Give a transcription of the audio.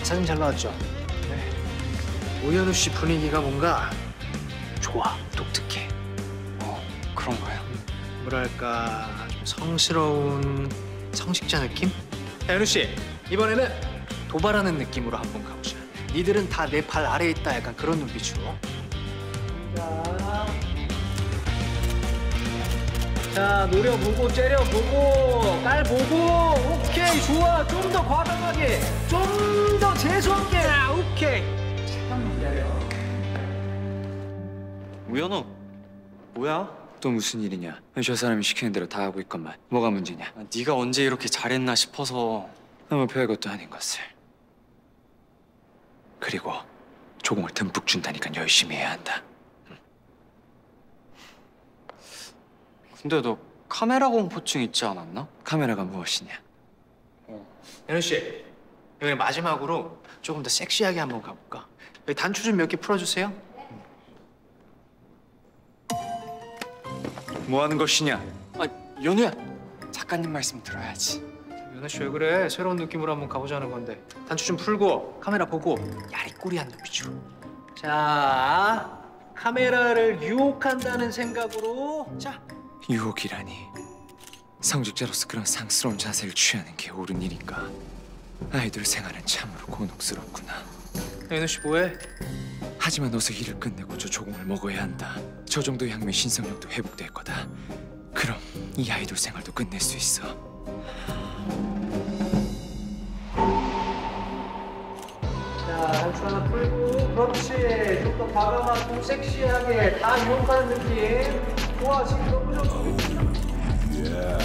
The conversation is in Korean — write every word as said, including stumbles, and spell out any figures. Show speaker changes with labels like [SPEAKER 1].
[SPEAKER 1] 사진 잘 나왔죠? 네. 오현우 씨 분위기가 뭔가 좋아, 독특해.
[SPEAKER 2] 어, 그런가요?
[SPEAKER 1] 뭐랄까 좀 성스러운 성직자 느낌? 현우 씨, 이번에는 도발하는 느낌으로 한번 가보자. 니들은 다 내 발 아래에 있다, 약간 그런 눈빛으로. 자, 자 노려보고 째려보고 깔보고. 오케이, 좋아. 좀 더 과감하게, 좀 더 재수없게. 오케이. 잠깐만 기다려.
[SPEAKER 2] 우연우, 뭐야?
[SPEAKER 3] 또 무슨 일이냐? 저 사람이 시키는 대로 다 하고 있건만 뭐가 문제냐?
[SPEAKER 2] 아, 네가 언제 이렇게 잘했나 싶어서.
[SPEAKER 3] 너무 별것도 아닌 것을. 그리고 조공을 듬뿍 준다니까 열심히 해야 한다.
[SPEAKER 2] 근데 너 카메라 공포증 있지 않았나?
[SPEAKER 3] 카메라가 무엇이냐?
[SPEAKER 1] 현우 씨, 여기 마지막으로 조금 더 섹시하게 한번 가볼까? 여기 단추 좀 몇 개 풀어주세요.
[SPEAKER 3] 뭐 하는 것이냐?
[SPEAKER 2] 아, 연우야. 작가님 말씀 들어야지.
[SPEAKER 1] 연우 씨 왜 그래? 새로운 느낌으로 한번 가보자는 건데. 단추 좀 풀고 카메라 보고 야리꼬리한 눈빛으로. 자, 카메라를 유혹한다는 생각으로. 자.
[SPEAKER 3] 유혹이라니. 성직자로서 그런 상스러운 자세를 취하는 게 옳은 일인가? 아이돌 생활은 참으로 곤혹스럽구나.
[SPEAKER 1] 연우 씨 뭐해?
[SPEAKER 3] 하지만 어서 일을 끝내고 저 조공을 먹어야 한다. 저 정도 향면 신성력도 회복될 거다. 그럼 이 아이돌 생활도 끝낼 수 있어.
[SPEAKER 1] 자, 단추 하나 풀고. 그렇지. 좀 더 과감하고 섹시하게 다 유혹하는 느낌. 좋아, 지금 너무 좋아.